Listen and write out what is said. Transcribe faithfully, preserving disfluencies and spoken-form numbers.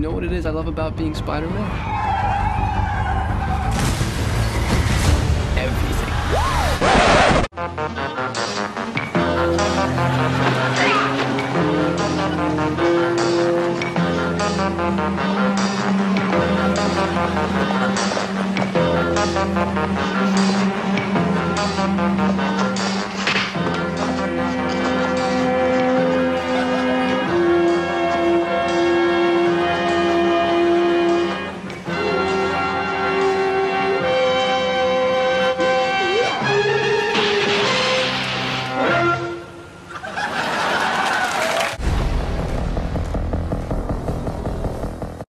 know what it is I love about being Spider-Man? Everything.